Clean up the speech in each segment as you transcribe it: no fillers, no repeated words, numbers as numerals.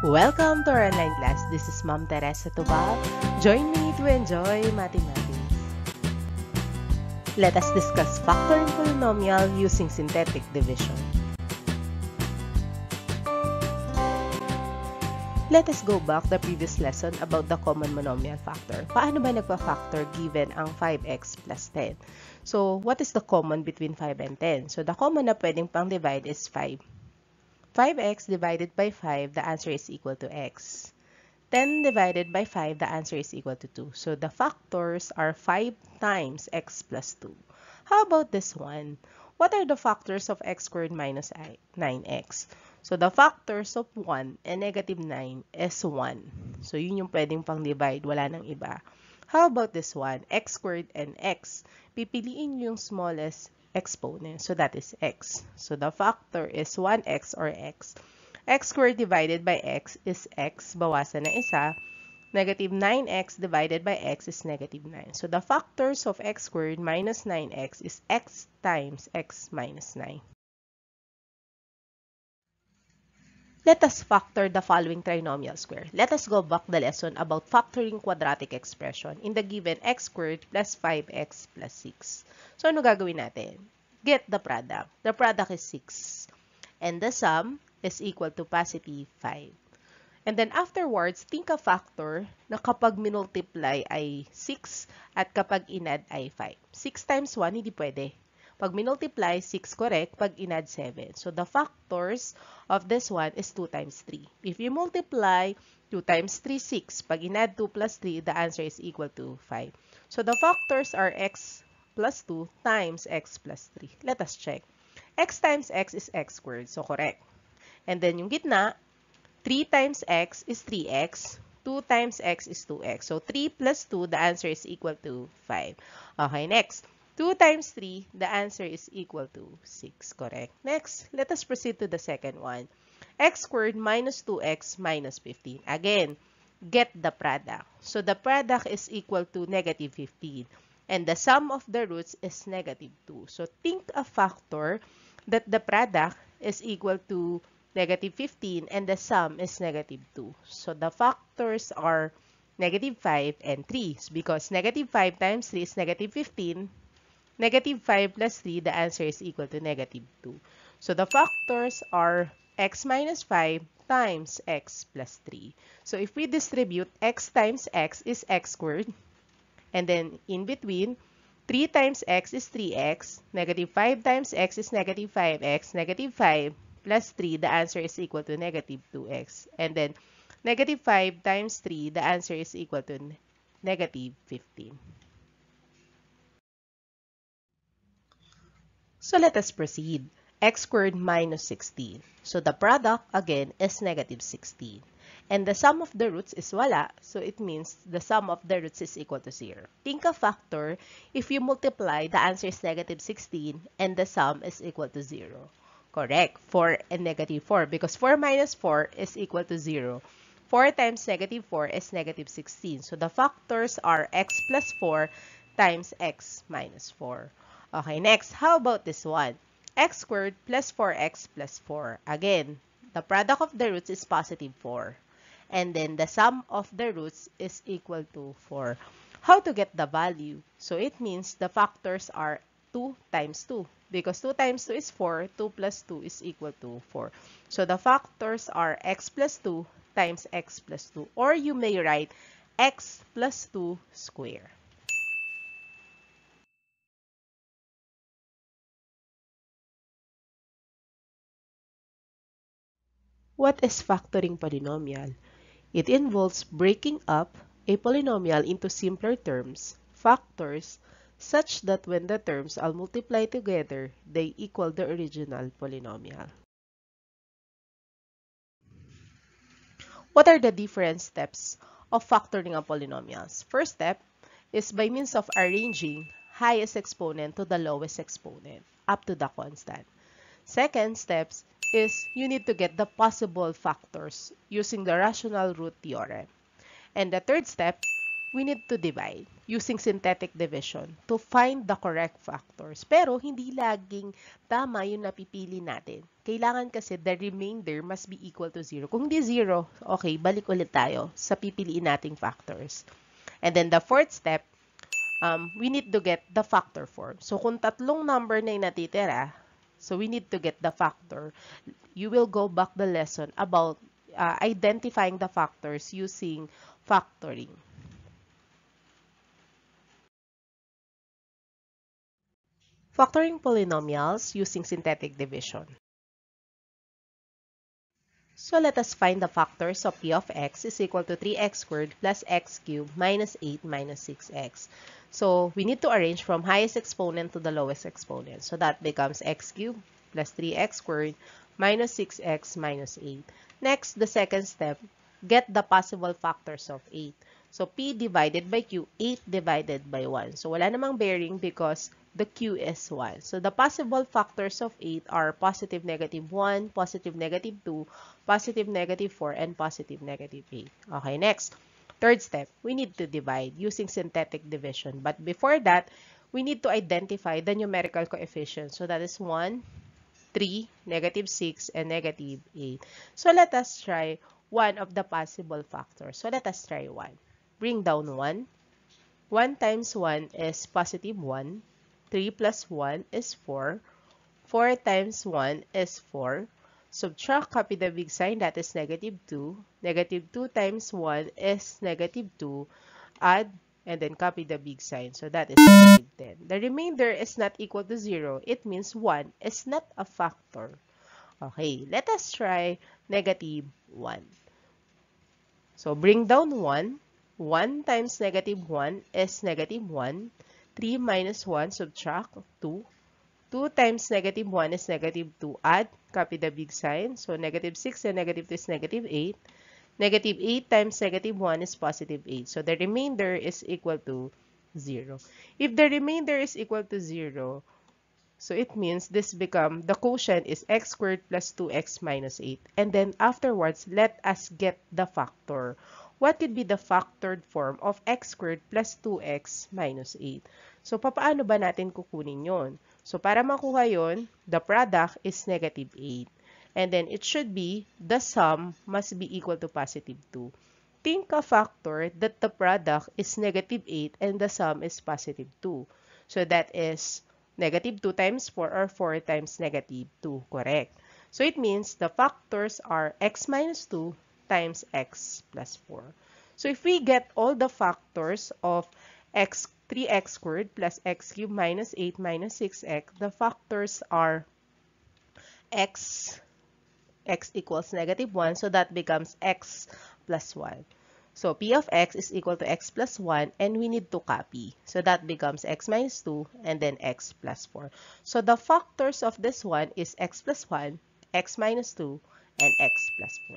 Welcome to our online class. This is Ma'am Teresa Tubal. Join me to enjoy mathematics. Let us discuss factoring polynomial using synthetic division. Let us go back the previous lesson about the common monomial factor. Paano ba nagpa-factor given ang 5x plus 10? So, what is the common between 5 and 10? So, the common na pwedeng pang divide is 5. 5x divided by 5, the answer is equal to x. 10 divided by 5, the answer is equal to 2. So, the factors are 5 times x plus 2. How about this one? What are the factors of x squared minus 9x? So, the factors of 1 and negative 9 is 1. So, yun yung pwedeng pang divide. Wala nang iba. How about this one? X squared and x. Pipiliin yung smallest exponent. So, that is x. So, the factor is 1x or x. X squared divided by x is x. Bawasan na isa. Negative 9x divided by x is negative 9. So, the factors of x squared minus 9x is x times x minus 9. Let us factor the following trinomial square. Let us go back the lesson about factoring quadratic expression in the given x squared plus 5x plus 6. So, ano gagawin natin? Get the product. The product is 6. And the sum is equal to positive 5. And then afterwards, think a factor na kapag minultiply ay 6 at kapag inad ay 5. 6 times 1, hindi pwede. Pag minultiply, 6 correct. Pag inad, 7. So, the factors of this one is 2 times 3. If you multiply 2 times 3, 6. Pag inad 2 plus 3, the answer is equal to 5. So, the factors are x plus 2 times x plus 3. Let us check. X times x is x squared. So, correct. And then, yung gitna, 3 times x is 3x. 2 times x is 2x. So, 3 plus 2, the answer is equal to 5. Okay, next. 2 times 3, the answer is equal to 6. Correct. Next, let us proceed to the second one. X squared minus 2x minus 15. Again, get the product. So, the product is equal to negative 15. And the sum of the roots is negative 2. So, think a factor that the product is equal to negative 15 and the sum is negative 2. So, the factors are negative 5 and 3. Because negative 5 times 3 is negative 15. Negative 5 plus 3, the answer is equal to negative 2. So, the factors are x minus 5 times x plus 3. So, if we distribute x times x is x squared. And then, in between, 3 times x is 3x. Negative 5 times x is negative 5x. Negative 5 plus 3, the answer is equal to negative 2x. And then, negative 5 times 3, the answer is equal to negative 15. So, let us proceed. X squared minus 16. So, the product, again, is negative 16. And the sum of the roots is wala. So, it means the sum of the roots is equal to 0. Think a factor. If you multiply, the answer is negative 16 and the sum is equal to 0. Correct. 4 and negative 4. Because 4 minus 4 is equal to 0. 4 times negative 4 is negative 16. So, the factors are x plus 4 times x minus 4. Okay, next, how about this one? X squared plus 4x plus 4. Again, the product of the roots is positive 4. And then the sum of the roots is equal to 4. How to get the value? So it means the factors are 2 times 2. Because 2 times 2 is 4, 2 plus 2 is equal to 4. So the factors are x plus 2 times x plus 2. Or you may write x plus 2 square. What is factoring polynomial? It involves breaking up a polynomial into simpler terms, factors, such that when the terms are multiplied together, they equal the original polynomial. What are the different steps of factoring a polynomials? First step is by means of arranging highest exponent to the lowest exponent up to the constant. Second steps is you need to get the possible factors using the rational root theorem. And the third step we need to divide using synthetic division to find the correct factors. Pero hindi laging tama yung napipili natin. Kailangan kasi the remainder must be equal to 0. Kung di 0, okay, balik ulit tayo sa pipiliin nating factors. And then the fourth step, we need to get the factor form. So kung tatlong number na yung natitira, so we need to get the factor. You will go back the lesson about identifying the factors using factoring. Factoring polynomials using synthetic division. So let us find the factors of p of x is equal to 3x squared plus x cubed minus 8 minus 6x. So we need to arrange from highest exponent to the lowest exponent. So that becomes x cubed plus 3x squared minus 6x minus 8. Next, the second step, get the possible factors of 8. So p divided by q, 8 divided by 1. So wala namang bearing because the q is 1. So the possible factors of 8 are positive negative 1, positive negative 2, positive negative 4, and positive negative 8. Okay, next. Third step, we need to divide using synthetic division. But before that, we need to identify the numerical coefficients. So that is 1, 3, negative 6, and negative 8. So let us try one of the possible factors. So let us try 1. Bring down 1. 1 times 1 is positive 1. 3 plus 1 is 4. 4 times 1 is 4. Subtract, copy the big sign, that is negative 2. Negative 2 times 1 is negative 2. Add, and then copy the big sign. So that is negative 10. The remainder is not equal to 0. It means 1 is not a factor. Okay, let us try negative 1. So bring down 1. 1 times negative 1 is negative 1. 3 minus 1, subtract 2. 2 times negative 1 is negative 2. Add, copy the big sign. So negative 6 and negative 2 is negative 8. Negative 8 times negative 1 is positive 8. So the remainder is equal to 0. If the remainder is equal to 0, so it means this become, the quotient is x squared plus 2x minus 8. And then afterwards, let us get the factor. What could be the factored form of x squared plus 2x minus 8? So papaano ba natin kukunin yon? So para makuha yon, the product is negative 8. And then it should be, the sum must be equal to positive 2. Think a factor that the product is negative 8 and the sum is positive 2. So that is negative 2 times 4 or 4 times negative 2, correct? So it means the factors are x minus 2 times x plus 4. So if we get all the factors of 3x squared plus x cubed minus 8 minus 6x, the factors are x equals negative 1, so that becomes x plus 1. So p of x is equal to x plus 1, and we need to copy. So that becomes x minus 2, and then x plus 4. So the factors of this one is x plus 1, x minus 2, and x plus 4.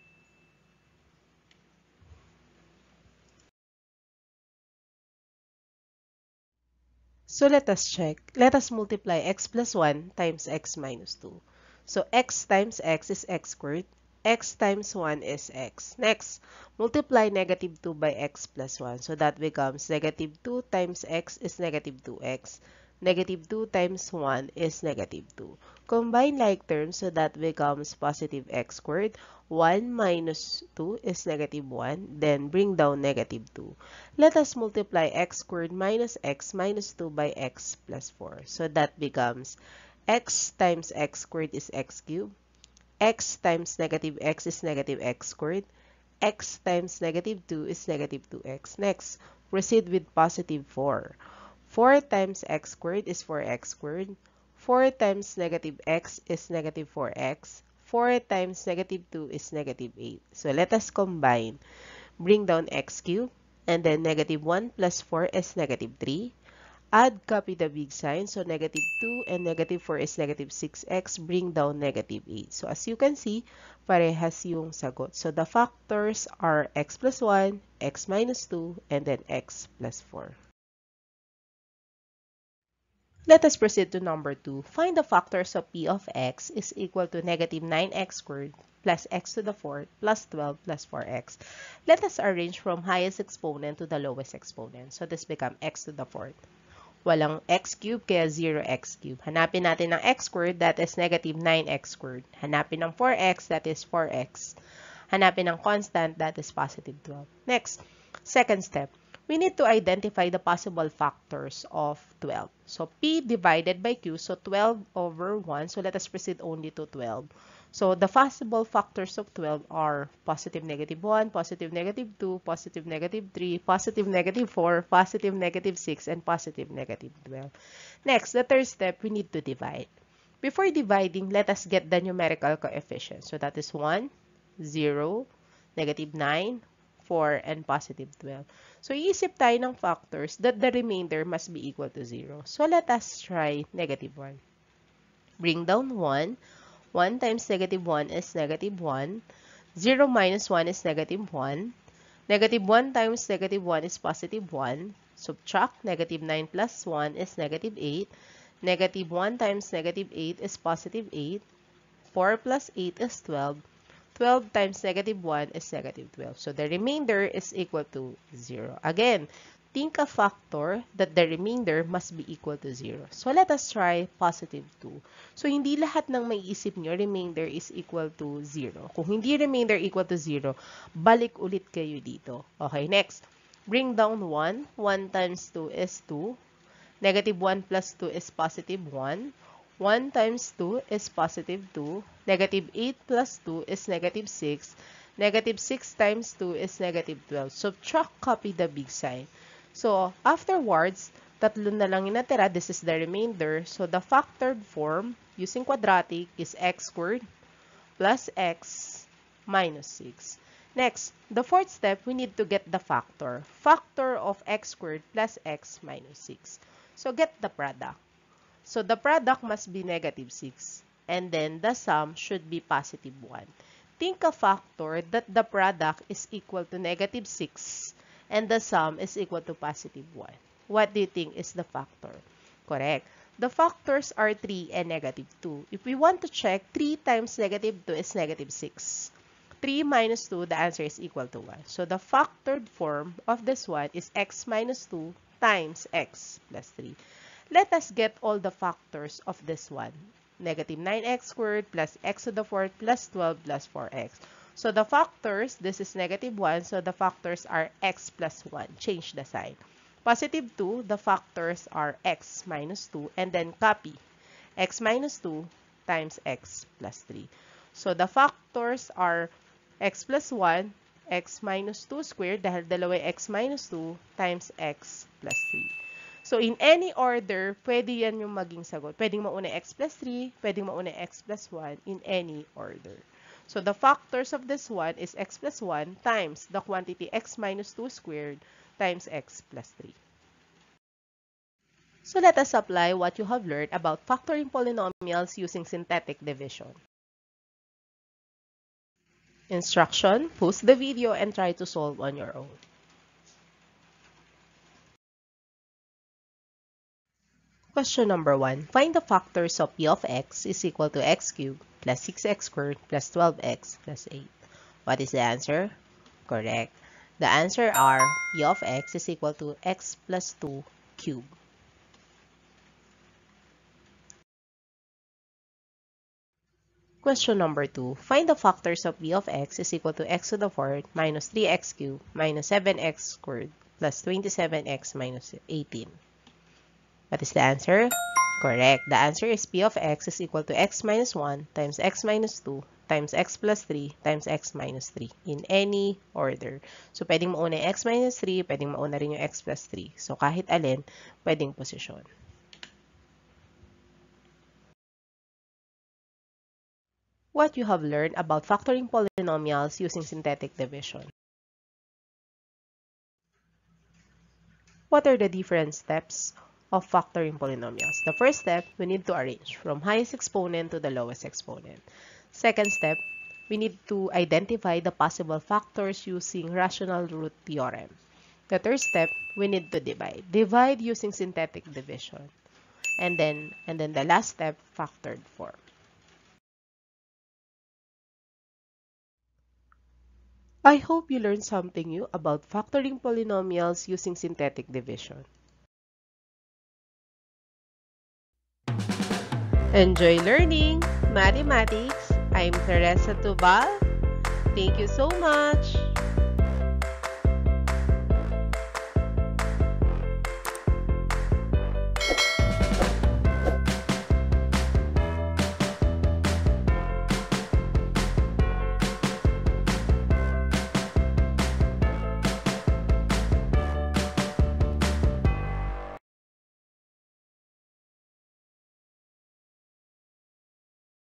So let us check. Let us multiply x plus 1 times x minus 2. So x times x is x squared. X times 1 is x. Next, multiply negative 2 by x plus 1. So that becomes negative 2 times x is negative 2x. Negative 2 times 1 is negative 2. Combine like terms, so that becomes positive x squared. 1 minus 2 is negative 1. Then bring down negative 2. Let us multiply x squared minus x minus 2 by x plus 4. So that becomes x times x squared is x cubed. X times negative x is negative x squared. X times negative 2 is negative 2x. Next, proceed with positive 4. 4 times x squared is 4x squared. 4 times negative x is negative 4x. 4 times negative 2 is negative 8. So let us combine. Bring down x cubed, and then negative 1 plus 4 is negative 3. Add, copy the big sign. So negative 2 and negative 4 is negative 6x. Bring down negative 8. So as you can see, parehas yung sagot. So the factors are x plus 1, x minus 2, and then x plus 4. Let us proceed to number 2. Find the factors of p of x is equal to negative 9x squared plus x to the fourth plus 12 plus 4x. Let us arrange from highest exponent to the lowest exponent. So this become x to the fourth. Walang x cubed, kaya 0x cubed. Hanapin natin ng x squared, that is negative 9x squared. Hanapin ng 4x, that is 4x. Hanapin ng constant, that is positive 12. Next, second step. We need to identify the possible factors of 12. So, P divided by Q, so 12 over 1. So, let us proceed only to 12. So, the possible factors of 12 are positive negative 1, positive negative 2, positive negative 3, positive negative 4, positive negative 6, and positive negative 12. Next, the third step, we need to divide. Before dividing, let us get the numerical coefficient. So, that is 1, 0, negative 9, 4, and positive 12. So, iisip tayo ng factors that the remainder must be equal to 0. So, let us try negative 1. Bring down 1. 1 times negative 1 is negative 1. 0 minus 1 is negative 1. Negative 1 times negative 1 is positive 1. Subtract negative 9 plus 1 is negative 8. Negative 1 times negative 8 is positive 8. 4 plus 8 is 12. 12 times negative 1 is negative 12. So, the remainder is equal to 0. Again, think a factor that the remainder must be equal to 0. So, let us try positive 2. So, hindi lahat ng maiisip nyo, remainder is equal to 0. Kung hindi remainder equal to 0, balik ulit kayo dito. Okay, next. Bring down 1. 1 times 2 is 2. Negative 1 plus 2 is positive 1. 1 times 2 is positive 2. Negative 8 plus 2 is negative 6. Negative 6 times 2 is negative 12. Subtract, copy the big sign. So, afterwards, tatlo na lang yung natira. This is the remainder. So, the factored form using quadratic is x squared plus x minus 6. Next, the fourth step, we need to get the factor. Factor of x squared plus x minus 6. So, get the product. So, the product must be negative 6. And then, the sum should be positive 1. Think a factor that the product is equal to negative 6 and the sum is equal to positive 1. What do you think is the factor? Correct. The factors are 3 and negative 2. If we want to check, 3 times negative 2 is negative 6. 3 minus 2, the answer is equal to 1. So, the factored form of this one is x minus 2 times x plus 3. Let us get all the factors of this one. Negative 9x squared plus x to the fourth plus 12 plus 4x. So, the factors, this is negative 1. So, the factors are x plus 1. Change the sign. Positive 2, the factors are x minus 2. And then copy. X minus 2 times x plus 3. So, the factors are x plus 1, x minus 2 squared, dahil dalawa x minus 2 times x plus 3. So, in any order, pwede yan yung maging sagot. Pwedeng mauna x plus 3, pwedeng mauna x plus 1, in any order. So, the factors of this one is x plus 1 times the quantity x minus 2 squared times x plus 3. So, let us apply what you have learned about factoring polynomials using synthetic division. Instruction: pause the video and try to solve on your own. Question number 1. Find the factors of p of x is equal to x cubed plus 6x squared plus 12x plus 8. What is the answer? Correct. The answer are p of x is equal to x plus 2 cubed. Question number 2. Find the factors of p of x is equal to x to the fourth minus 3x cubed minus 7x squared plus 27x minus 18. What is the answer? Correct. The answer is p of x is equal to x minus 1 times x minus 2 times x plus 3 times x minus 3 in any order. So, pwedeng mauna yung x minus 3, pwedeng mauna rin yung x plus 3. So, kahit alin, pwedeng posisyon. What you have learned about factoring polynomials using synthetic division. What are the different steps of factoring polynomials? The first step, we need to arrange from highest exponent to the lowest exponent. Second step, we need to identify the possible factors using rational root theorem. The third step, we need to divide. Divide using synthetic division. and then the last step, factored form. I hope you learned something new about factoring polynomials using synthetic division. Enjoy learning mathematics. I'm Teresa Tubal. Thank you so much.